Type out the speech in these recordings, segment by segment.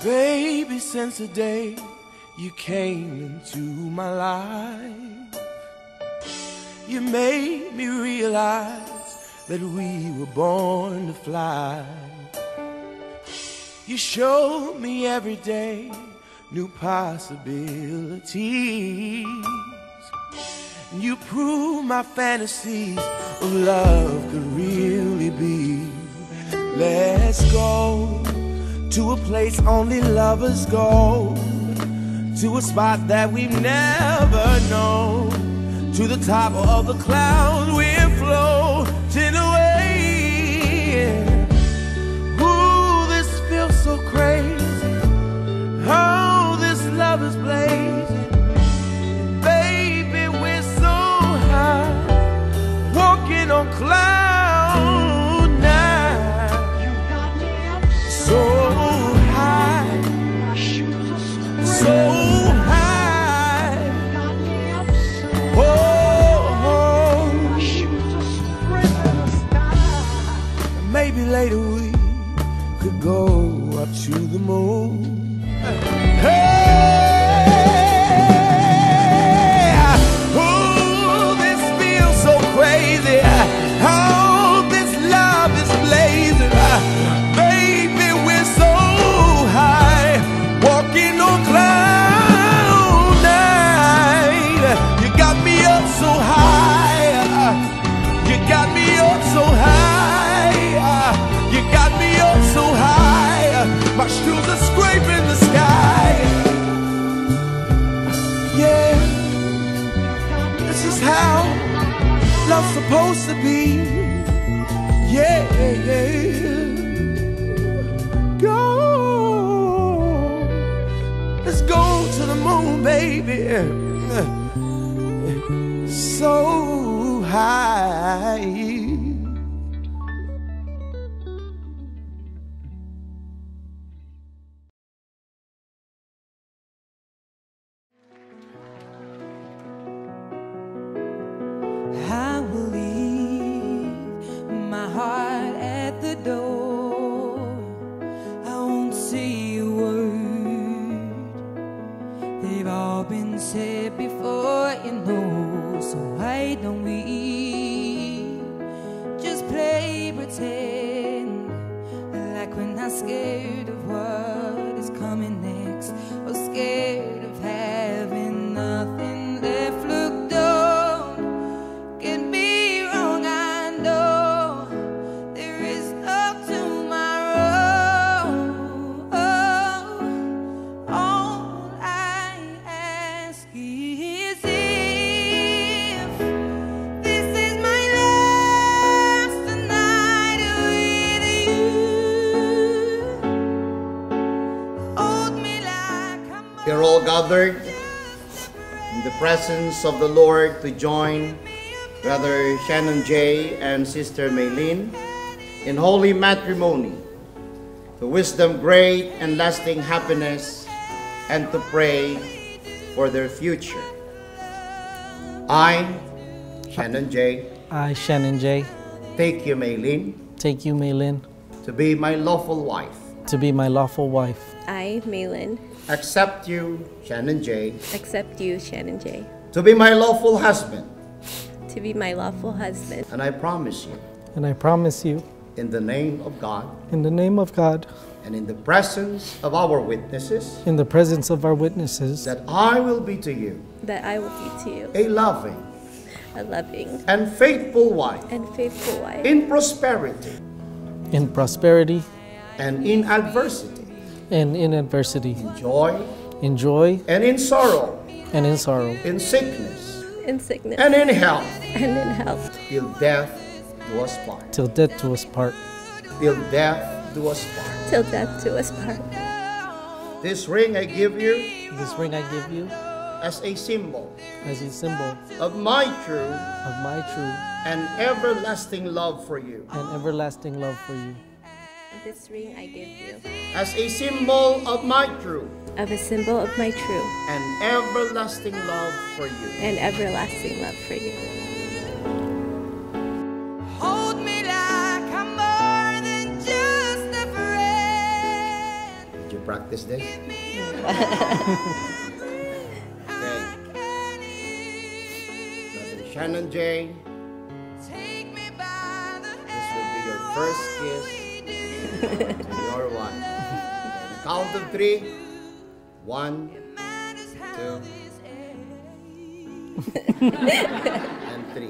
Baby, since the day you came into my life, you made me realize that we were born to fly. You showed me every day new possibilities. You proved my fantasies of love could really be. Let's go to a place only lovers go, to a spot that we've never known, to the top of the clouds we're floating away. Ooh, this feels so crazy. Oh, this love is blazing. Baby, we're so high, walking on cloud nine. So high, so high. Oh, maybe later we could go up to the moon. Hey, oh, this feels so crazy. Oh, this love is blazing. Baby, we're so high, walking on cloud nine. You got me up so high. You got me up so high. You got me up so high. My shoes are scraping the sky. Yeah, this is how love's supposed to be. Yeah, go. Let's go to the moon, baby. So high. I will leave my heart at the door. I won't say a word. They've all been said before, you know. So why don't we just play pretend, like we're not scared of what is coming next, or scared of having nothing left. Look, don't get me wrong, I know there is no tomorrow. All I ask is if this is my last night with you, hold me like I'm We are all gathered in the presence of the Lord to join Brother Channon J. and Sister Maelynne in holy matrimony, to wisdom, great and lasting happiness, and to pray for their future. I, Channon J., I, Channon J., take you, Maelynne, take you, Maelynne, to be my lawful wife. to be my lawful wife. I, Maelynne, Accept you, Channon J., accept you, Channon J., to be my lawful husband. to be my lawful husband. And I promise you, And I promise you, in the name of God, in the name of God, and in the presence of our witnesses, in the presence of our witnesses, that I will be to you That I will be to you a loving a loving and faithful wife, and faithful wife, in prosperity in prosperity and in adversity, and in adversity, in joy in joy and in sorrow, and in sorrow, in sickness in sickness and in health, and in health, till death do us part. till death do us part. Till death do us part. till death do us part. This ring I give you This ring I give you as a symbol as a symbol of my true of my true and everlasting love for you, and everlasting love for you. This ring I give you as a symbol of my true of a symbol of my true and everlasting love for you. and everlasting love for you. hold me like I'm more than just a friend. Would you practice this? Okay. Brother Channon J, this will be your first kiss to your wife. Okay, the count of 3. 1, 2, and 3.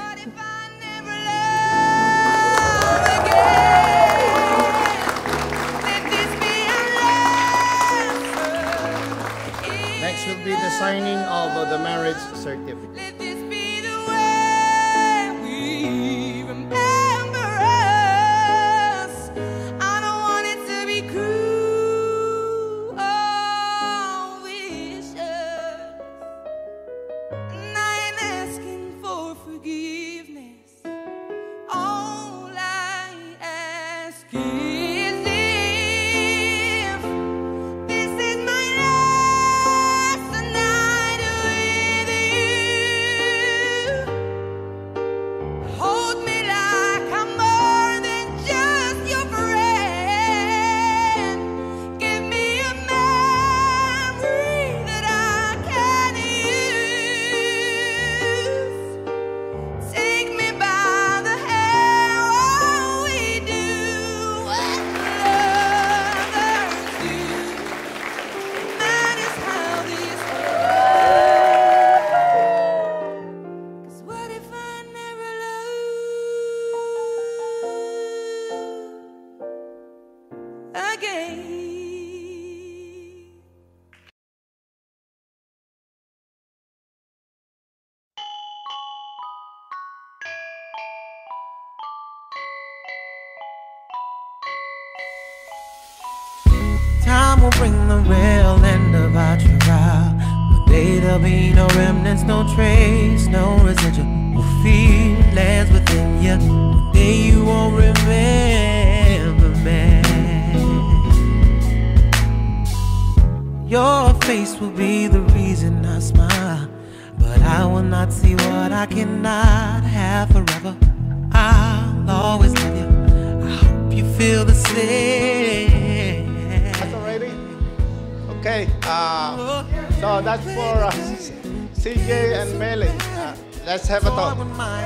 Next will be the signing of the marriage certificate. Let this be the way we remember us. I don't want it to be cruel or vicious. And I ain't asking for forgiveness. All I ask is if this is my last night with you. Hold me like I'm more than just your friend. Give me a memory that I can use. Take me by the hair, oh, we do what lovers do. That is how this goes. 'Cause what if I never love again? Time will bring the real end of our trial. One day there'll be no remnants, no trace, no residual feelings within you. One day you won't remember me. Your face will be the reason I smile, but I will not see what I cannot have forever. I'll always love you. I hope you feel the same. That's already? Okay, so that's for CJ and Maelynne. Let's have a talk.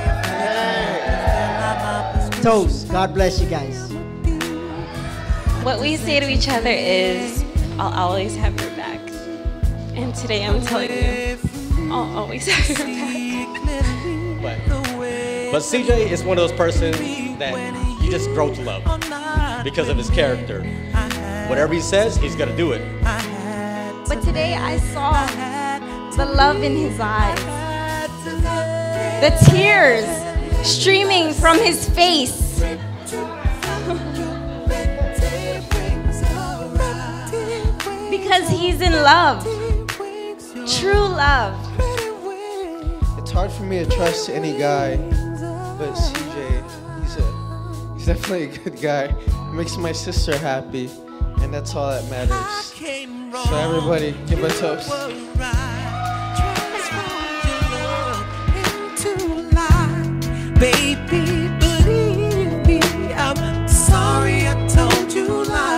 Hey. Toast. God bless you guys. What we say to each other is, I'll always have your back. And today I'm telling you, I'll always have your back. But CJ is one of those persons that you just grow to love because of his character. Whatever he says, he's gonna do it. But today I saw the love in his eyes, the tears streaming from his face. Because he's in love, true love. It's hard for me to trust any guy, but CJ, he's definitely a good guy. He makes my sister happy, and that's all that matters. So everybody, give a toast. Baby, believe me, I'm sorry I told you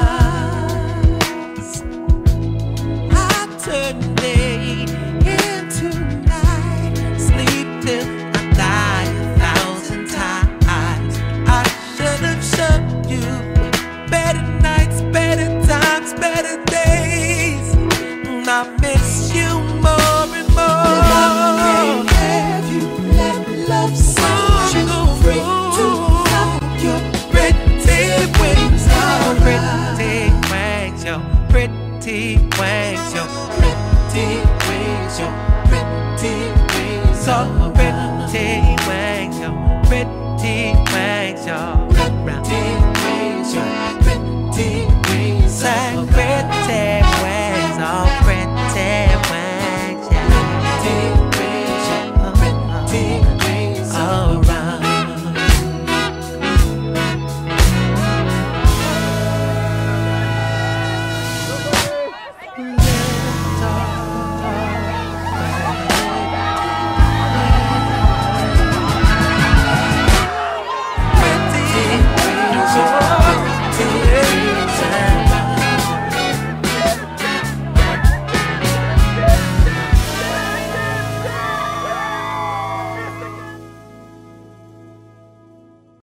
lies. I turned day into night, sleep till I die 1,000 times. I should have shown you better nights, better times, better days. Not many